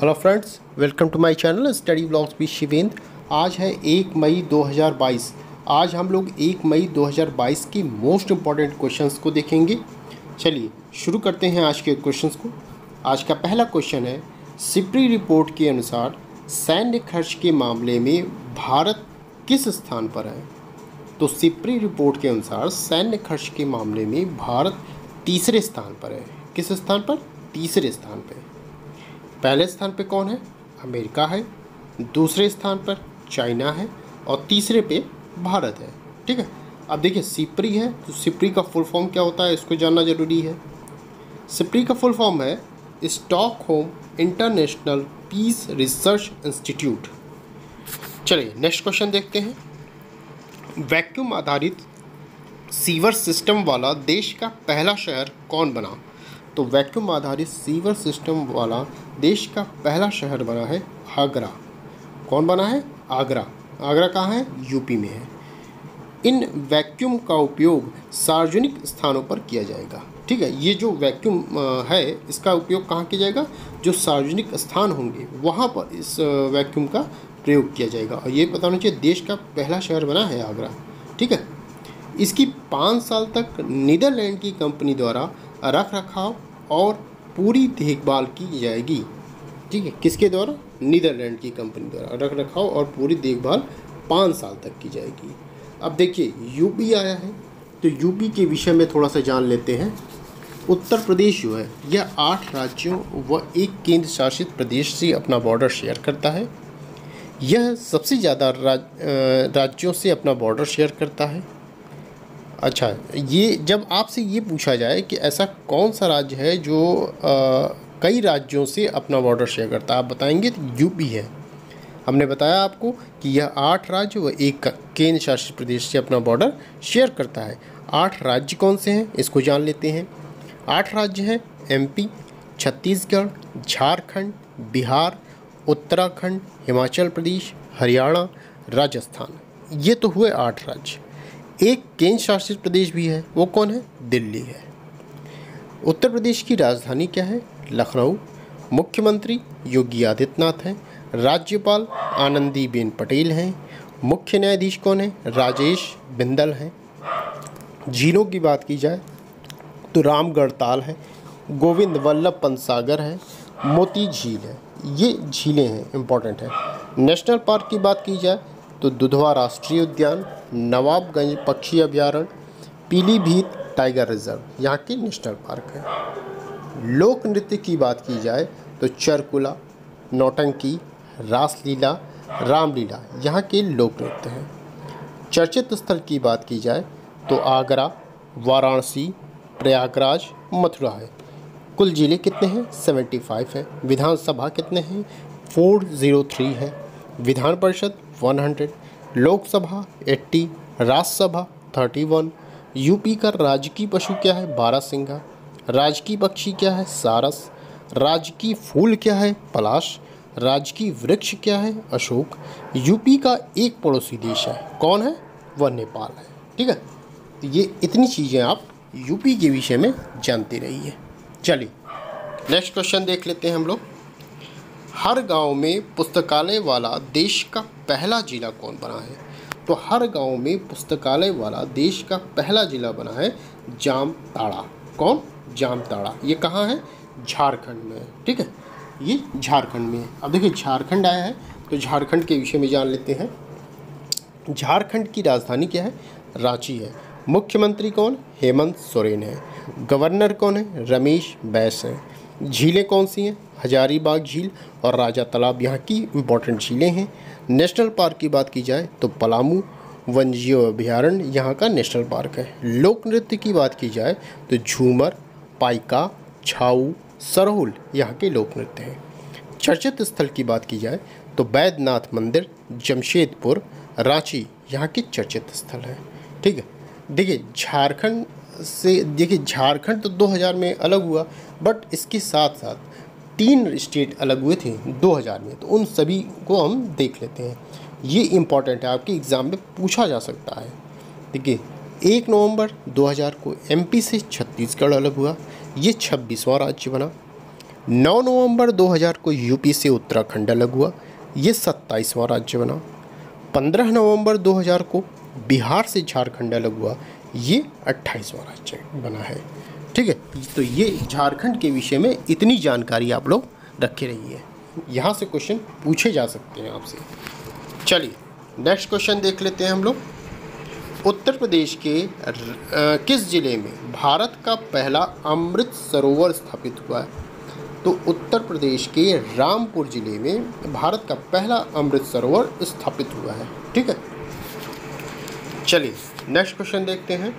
Hello friends, welcome to my channel study blogs with Shivendra. आज है 1 मई 2022। आज हम लोग 1 मई 2022 के मोस्ट इम्पॉर्टेंट क्वेश्चंस को देखेंगे। चलिए शुरू करते हैं आज के क्वेश्चंस को। आज का पहला क्वेश्चन है, सिप्री रिपोर्ट के अनुसार सैन्य खर्च के मामले में भारत किस स्थान पर है? तो सिप्री रिपोर्ट के अनुसार सैन्य खर्च के मामले में भारत तीसरे स्थान पर है। किस स्थान पर? तीसरे स्थान पर। पहले स्थान पे कौन है? अमेरिका है, दूसरे स्थान पर चाइना है और तीसरे पे भारत है। ठीक है, अब देखिए सिप्री है तो सिप्री का फुल फॉर्म क्या होता है इसको जानना ज़रूरी है। सिप्री का फुल फॉर्म है Stockholm International Peace Research Institute. चलिए नेक्स्ट क्वेश्चन देखते हैं। वैक्यूम आधारित सीवर सिस्टम वाला देश का पहला शहर कौन बना? तो वैक्यूम आधारित सीवर सिस्टम वाला देश का पहला शहर बना है आगरा। कौन बना है? आगरा। आगरा कहाँ है? यूपी में है। इन वैक्यूम का उपयोग सार्वजनिक स्थानों पर किया जाएगा। ठीक है, ये जो वैक्यूम है इसका उपयोग कहाँ किया जाएगा? जो सार्वजनिक स्थान होंगे वहाँ पर इस वैक्यूम का प्रयोग किया जाएगा। और ये पता होना चाहिए देश का पहला शहर बना है आगरा। ठीक है, इसकी 5 साल तक नीदरलैंड की कंपनी द्वारा रख रखाव और पूरी देखभाल की जाएगी। ठीक है, किसके द्वारा? नीदरलैंड की कंपनी द्वारा रख रखाव और पूरी देखभाल 5 साल तक की जाएगी। अब देखिए यूपी आया है तो यूपी के विषय में थोड़ा सा जान लेते हैं। उत्तर प्रदेश जो है यह 8 राज्यों व एक केंद्र शासित प्रदेश से अपना बॉर्डर शेयर करता है। यह सबसे ज़्यादा राज्यों से अपना बॉर्डर शेयर करता है। अच्छा, ये जब आपसे ये पूछा जाए कि ऐसा कौन सा राज्य है जो कई राज्यों से अपना बॉर्डर शेयर करता है, आप बताएंगे तो यूपी है। हमने बताया आपको कि यह 8 राज्य व एक केंद्र शासित प्रदेश से अपना बॉर्डर शेयर करता है। 8 राज्य कौन से हैं इसको जान लेते हैं। 8 राज्य हैं MP, छत्तीसगढ़, झारखंड, बिहार, उत्तराखंड, हिमाचल प्रदेश, हरियाणा, राजस्थान। ये तो हुए 8 राज्य। एक केंद्र शासित प्रदेश भी है, वो कौन है? दिल्ली है। उत्तर प्रदेश की राजधानी क्या है? लखनऊ। मुख्यमंत्री योगी आदित्यनाथ हैं। राज्यपाल आनंदीबेन पटेल हैं। मुख्य न्यायाधीश कौन है? राजेश बिंदल हैं। झीलों की बात की जाए तो रामगढ़ ताल है, गोविंद वल्लभ पंत सागर है, मोती झील है। ये झीलें हैं, इम्पॉर्टेंट है। नेशनल पार्क की बात की जाए तो दुधवा राष्ट्रीय उद्यान, नवाबगंज पक्षी अभयारण्य, पीलीभीत टाइगर रिजर्व यहाँ के नेशनल पार्क है। लोक नृत्य की बात की जाए तो चरकुला, नौटंकी, रासलीला, रामलीला यहाँ के लोक नृत्य हैं। चर्चित स्थल की बात की जाए तो आगरा, वाराणसी, प्रयागराज, मथुरा है। कुल जिले कितने हैं? 75 हैं। विधानसभा कितने हैं? 403 है। विधान परिषद 100, लोकसभा 80, राज्यसभा 31। यूपी का राजकीय पशु क्या है? बारहसिंगा। राजकीय पक्षी क्या है? सारस। राजकीय फूल क्या है? पलाश। राजकीय वृक्ष क्या है? अशोक। यूपी का एक पड़ोसी देश है, कौन है? वह नेपाल है। ठीक है, तो ये इतनी चीज़ें आप यूपी के विषय में जानते रहिए। चलिए नेक्स्ट क्वेश्चन देख लेते हैं हम लोग। हर गांव में पुस्तकालय वाला देश का पहला जिला कौन बना है? तो हर गांव में पुस्तकालय वाला देश का पहला जिला बना है जामताड़ा। कौन? जामताड़ा। ये कहाँ है? झारखंड में है। ठीक है, ये झारखंड में है। अब देखिए झारखंड आया है तो झारखंड के विषय में जान लेते हैं। झारखंड की राजधानी क्या है? रांची है। मुख्यमंत्री कौन? हेमंत सोरेन है। गवर्नर कौन है? रमेश बैस हैं। झीलें कौन सी हैं? हजारीबाग झील और राजा तालाब यहाँ की इम्पोर्टेंट झीलें हैं। नेशनल पार्क की बात की जाए तो पलामू वन्यजीव अभयारण्य यहाँ का नेशनल पार्क है। लोक नृत्य की बात की जाए तो झूमर, पाइका, छाऊ, सरहुल यहाँ के लोक नृत्य हैं। चर्चित स्थल की बात की जाए तो बैद्यनाथ मंदिर, जमशेदपुर, रांची यहाँ के चर्चित स्थल हैं। ठीक है, देखिए झारखंड से, देखिए झारखंड तो 2000 में अलग हुआ, बट इसके साथ साथ 3 स्टेट अलग हुए थे 2000 में, तो उन सभी को हम देख लेते हैं। ये इम्पॉर्टेंट है, आपके एग्ज़ाम में पूछा जा सकता है। देखिए 1 नवंबर 2000 को MP से छत्तीसगढ़ अलग हुआ, ये 26वां राज्य बना। 9 नवंबर 2000 को यूपी से उत्तराखंड अलग हुआ, ये 27वां राज्य बना। 15 नवंबर 2000 को बिहार से झारखंड अलग हुआ, ये 28वां राज्य बना है। ठीक है, तो ये झारखंड के विषय में इतनी जानकारी आप लोग रखे रहिए, यहाँ से क्वेश्चन पूछे जा सकते हैं आपसे। चलिए नेक्स्ट क्वेश्चन देख लेते हैं हम लोग। उत्तर प्रदेश के किस जिले में भारत का पहला अमृत सरोवर स्थापित हुआ है? तो उत्तर प्रदेश के रामपुर जिले में भारत का पहला अमृत सरोवर स्थापित हुआ है। ठीक है, चलिए नेक्स्ट क्वेश्चन देखते हैं।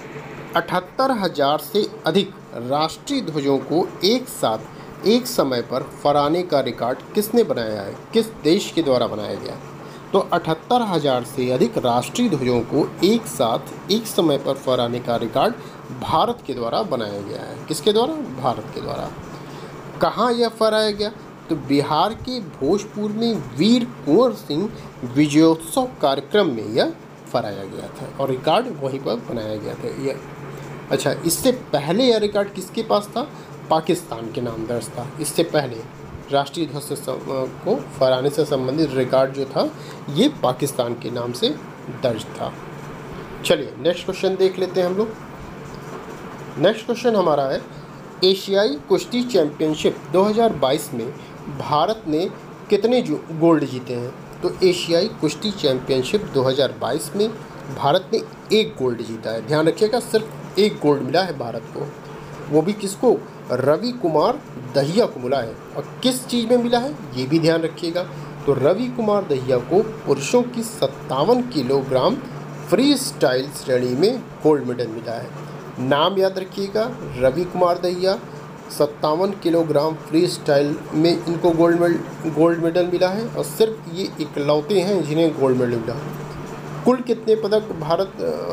78,000 से अधिक राष्ट्रीय ध्वजों को एक साथ एक समय पर फहराने का रिकॉर्ड किसने बनाया है? किस देश के द्वारा बनाया गया? तो 78,000 से अधिक राष्ट्रीय ध्वजों को एक साथ एक समय पर फहराने का रिकॉर्ड भारत के द्वारा बनाया गया है। किसके द्वारा? भारत के द्वारा। कहाँ यह फहराया गया? तो बिहार के भोजपुर में वीर कुंवर सिंह विजयोत्सव कार्यक्रम में यह फहराया गया था और रिकॉर्ड वहीं पर बनाया गया था यह। अच्छा, इससे पहले यह रिकॉर्ड किसके पास था? पाकिस्तान के नाम दर्ज था। इससे पहले राष्ट्रीय ध्वज को फहराने से संबंधित रिकॉर्ड जो था ये पाकिस्तान के नाम से दर्ज था। चलिए नेक्स्ट क्वेश्चन देख लेते हैं हम लोग। नेक्स्ट क्वेश्चन हमारा है, एशियाई कुश्ती चैंपियनशिप 2022 में भारत ने कितने गोल्ड जीते हैं? तो एशियाई कुश्ती चैंपियनशिप 2022 में भारत ने 1 गोल्ड जीता है। ध्यान रखिएगा, सिर्फ 1 गोल्ड मिला है भारत को, वो भी किसको? रवि कुमार दहिया को मिला है। और किस चीज़ में मिला है ये भी ध्यान रखिएगा। तो रवि कुमार दहिया को पुरुषों की 57 किलोग्राम फ्री स्टाइल श्रेणी में गोल्ड मेडल मिला है। नाम याद रखिएगा, Ravi Kumar Dahiya, 57 kilogram freestyle में इनको गोल्ड मेडल मिला है और सिर्फ ये इकलौते हैं जिन्हें गोल्ड मेडल मिला। कुल कितने पदक भारत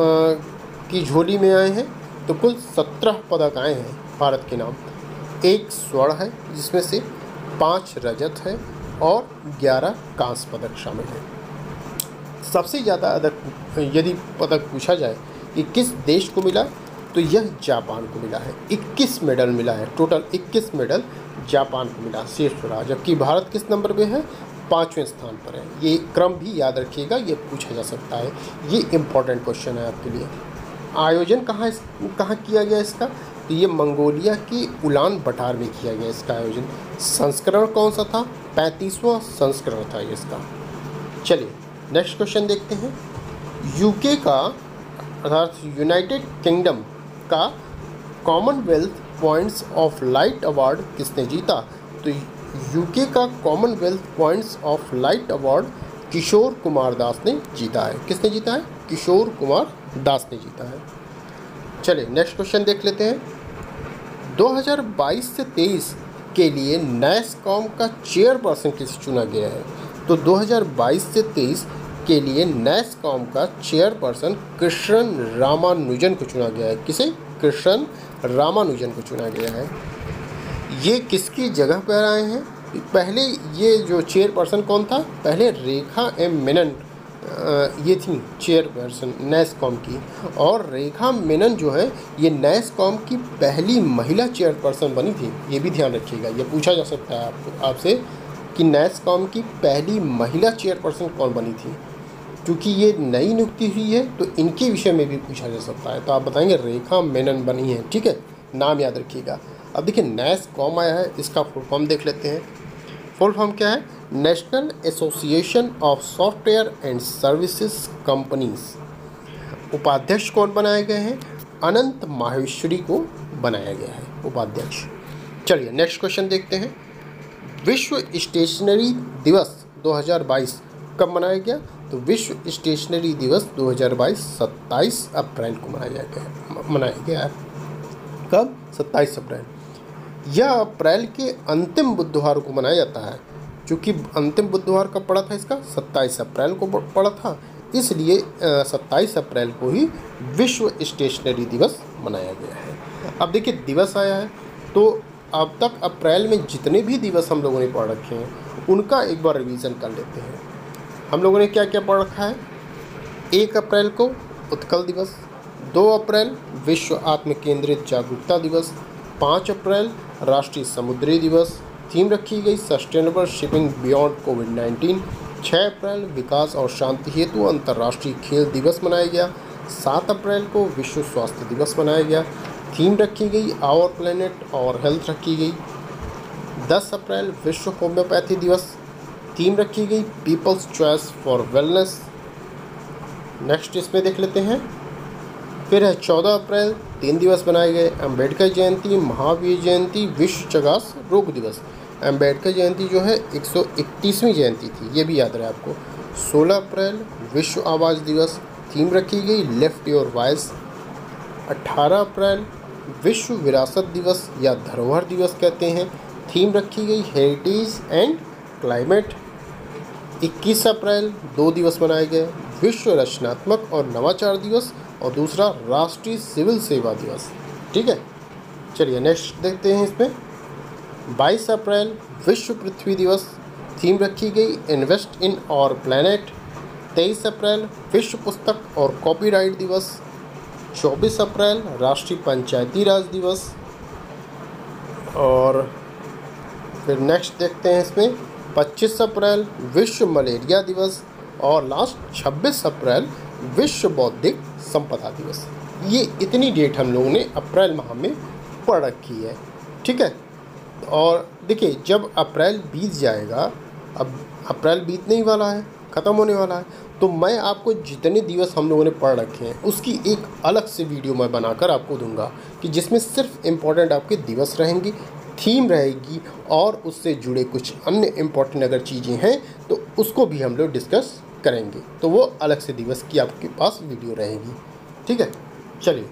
की झोली में आए हैं? तो कुल 17 पदक आए हैं भारत के नाम। 1 स्वर्ण है जिसमें से 5 रजत है और 11 कांस्य पदक शामिल है। सबसे ज़्यादा यदि पदक पूछा जाए कि किस देश को मिला, तो यह जापान को मिला है। 21 मेडल मिला है, टोटल 21 मेडल जापान को मिला, शीर्ष रहा। जबकि भारत किस नंबर पे है? 5वें स्थान पर है। ये क्रम भी याद रखिएगा, ये पूछा जा सकता है, ये इम्पोर्टेंट क्वेश्चन है आपके लिए। आयोजन कहाँ किया गया इसका? तो ये मंगोलिया के उलान बटार में किया गया इसका आयोजन। संस्करण कौन सा था? 35वां संस्करण था इसका। चलिए नेक्स्ट क्वेश्चन देखते हैं। यूके का अर्थात यूनाइटेड किंगडम का Commonwealth Points of Light award किसने जीता? तो यूके का Commonwealth Points of Light award Kishore Kumar Das ने जीता है। किसने जीता है? किशोर कुमार दास ने जीता है। चलिए नेक्स्ट क्वेश्चन देख लेते हैं। 2022 से 23 के लिए नैसकॉम का चेयरपर्सन किसे चुना गया है? तो 2022 से 23 के लिए नैसकॉम का चेयरपर्सन कृष्णन रामानुजन को चुना गया है। किसे? कृष्णन रामानुजन को चुना गया है। ये किसकी जगह पर आए हैं? पहले ये जो चेयरपर्सन कौन था? पहले रेखा एम मेनन ये थी चेयरपर्सन नैसकॉम की, और रेखा मेनन जो है ये नैसकॉम की पहली महिला चेयरपर्सन बनी थी। ये भी ध्यान रखिएगा, ये पूछा जा सकता है आपसे कि नैसकॉम की पहली महिला चेयरपर्सन कौन बनी थी। क्योंकि ये नई नियुक्ति हुई है तो इनके विषय में भी पूछा जा सकता है, तो आप बताएंगे रेखा मेनन बनी है। ठीक है, नाम याद रखिएगा। अब देखिए नैसकॉम आया है, इसका फुल फॉर्म देख लेते हैं। फुल फॉर्म क्या है? National Association of Software and Services Companies. उपाध्यक्ष कौन बनाए गए हैं? अनंत माहेश्वरी को बनाया गया है उपाध्यक्ष। चलिए नेक्स्ट क्वेश्चन देखते हैं। विश्व स्टेशनरी दिवस 2022 कब मनाया गया? तो विश्व स्टेशनरी दिवस 2022 27 अप्रैल को मनाया गया है। कब? 27 अप्रैल। यह अप्रैल के अंतिम बुधवार को मनाया जाता है। क्योंकि अंतिम बुधवार कब पड़ा था इसका? 27 अप्रैल को पड़ा था, इसलिए 27 अप्रैल को ही विश्व स्टेशनरी दिवस मनाया गया है। अब देखिए दिवस आया है तो अब तक अप्रैल में जितने भी दिवस हम लोगों ने पढ़ रखे हैं उनका एक बार रिवीजन कर लेते हैं। हम लोगों ने क्या क्या पढ़ रखा है? 1 अप्रैल को उत्कल दिवस, 2 अप्रैल विश्व आत्म केंद्रित जागरूकता दिवस, 5 अप्रैल राष्ट्रीय समुद्री दिवस। थीम रखी गई सस्टेनेबल शिपिंग बियॉन्ड कोविड-19। 6 अप्रैल विकास और शांति हेतु अंतर्राष्ट्रीय खेल दिवस मनाया गया। 7 अप्रैल को विश्व स्वास्थ्य दिवस मनाया गया। थीम रखी गई आवर प्लेनेट और हेल्थ रखी गई। 10 अप्रैल विश्व होम्योपैथी दिवस। थीम रखी गई people's choice for wellness. Next इसमें देख लेते हैं। फिर है 14 अप्रैल 3 दिवस बनाए गए। अम्बेडकर जयंती, महावीर जयंती, विश्व चगास रोग दिवस। अम्बेडकर जयंती जो है 131वीं जयंती थी, ये भी याद रहे आपको। 16 अप्रैल विश्व आवाज़ दिवस। थीम रखी गई लिफ्ट योर वॉइस। 18 अप्रैल विश्व विरासत दिवस या धरोहर दिवस कहते हैं। थीम रखी गई हेरिटेज एंड क्लाइमेट। 21 अप्रैल 2 दिवस मनाए गए। विश्व रचनात्मक और नवाचार दिवस और दूसरा राष्ट्रीय सिविल सेवा दिवस। ठीक है, चलिए नेक्स्ट देखते हैं इसमें। 22 अप्रैल विश्व पृथ्वी दिवस। थीम रखी गई इन्वेस्ट इन और प्लैनेट। 23 अप्रैल विश्व पुस्तक और कॉपीराइट दिवस। 24 अप्रैल राष्ट्रीय पंचायती राज दिवस। और फिर नेक्स्ट देखते हैं इसमें 25 अप्रैल विश्व मलेरिया दिवस और लास्ट 26 अप्रैल विश्व बौद्धिक संपदा दिवस। ये इतनी डेट हम लोगों ने अप्रैल माह में पढ़ रखी है। ठीक है, और देखिए जब अप्रैल बीत जाएगा, अब अप्रैल बीतने ही वाला है, ख़त्म होने वाला है, तो मैं आपको जितने दिवस हम लोगों ने पढ़ रखे हैं उसकी एक अलग से वीडियो मैं बनाकर आपको दूंगा कि जिसमें सिर्फ इम्पोर्टेंट आपके दिवस रहेंगी, थीम रहेगी और उससे जुड़े कुछ अन्य इम्पोर्टेंट अगर चीज़ें हैं तो उसको भी हम लोग डिस्कस करेंगे। तो वो अलग से दिवस की आपके पास वीडियो रहेगी। ठीक है, चलिए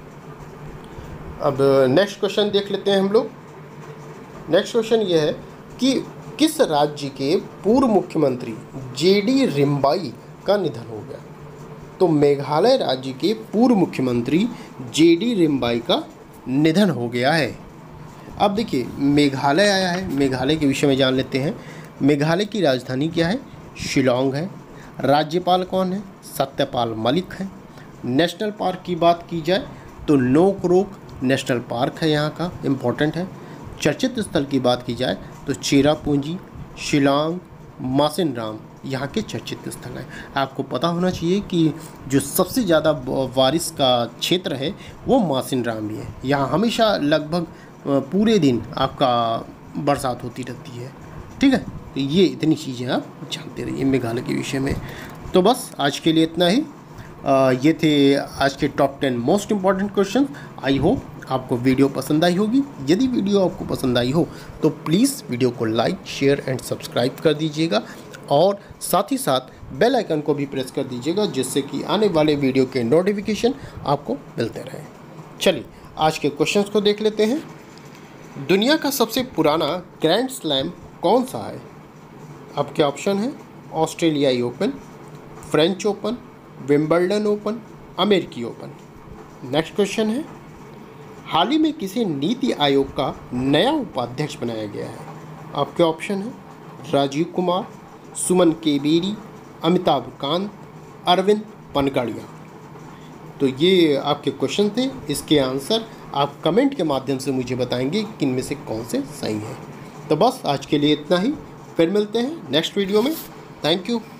अब नेक्स्ट क्वेश्चन देख लेते हैं हम लोग। नेक्स्ट क्वेश्चन ये है कि किस राज्य के पूर्व मुख्यमंत्री जेडी रिम्बाई का निधन हो गया। तो मेघालय राज्य के पूर्व मुख्यमंत्री जेडी रिम्बाई का निधन हो गया है। अब देखिए मेघालय आया है, मेघालय के विषय में जान लेते हैं। मेघालय की राजधानी क्या है? शिलोंग है। राज्यपाल कौन है? सत्यपाल मलिक है। नेशनल पार्क की बात की जाए तो नोकरोक नेशनल पार्क है, यहाँ का इम्पोर्टेंट है। चर्चित स्थल की बात की जाए तो चेरापूंजी, शिलांग, मासिनराम यहाँ के चर्चित स्थल हैं। आपको पता होना चाहिए कि जो सबसे ज़्यादा बारिश का क्षेत्र है वो मासिनराम ही है। यहाँ हमेशा लगभग पूरे दिन आपका बरसात होती रहती है। ठीक है, तो ये इतनी चीज़ें आप जानते रहिए मेघालय के विषय में। तो बस आज के लिए इतना ही। ये थे आज के top 10 most important question. I hope आपको वीडियो पसंद आई होगी। यदि वीडियो आपको पसंद आई हो तो प्लीज़ वीडियो को लाइक, शेयर एंड सब्सक्राइब कर दीजिएगा और साथ ही साथ बेल आइकन को भी प्रेस कर दीजिएगा जिससे कि आने वाले वीडियो के नोटिफिकेशन आपको मिलते रहें। चलिए आज के क्वेश्चंस को देख लेते हैं। दुनिया का सबसे पुराना ग्रैंड स्लैम कौन सा है? आपके ऑप्शन है ऑस्ट्रेलियाई open, French open, Wimbledon open, अमेरिकी ओपन। नेक्स्ट क्वेश्चन है हाल ही में किसे नीति आयोग का नया उपाध्यक्ष बनाया गया है? आपके ऑप्शन है राजीव कुमार, सुमन केबेरी, अमिताभ कांत, अरविंद पनगड़िया। तो ये आपके क्वेश्चन थे। इसके आंसर आप कमेंट के माध्यम से मुझे बताएंगे कि इनमें से कौन से सही हैं। तो बस आज के लिए इतना ही, फिर मिलते हैं नेक्स्ट वीडियो में। Thank you.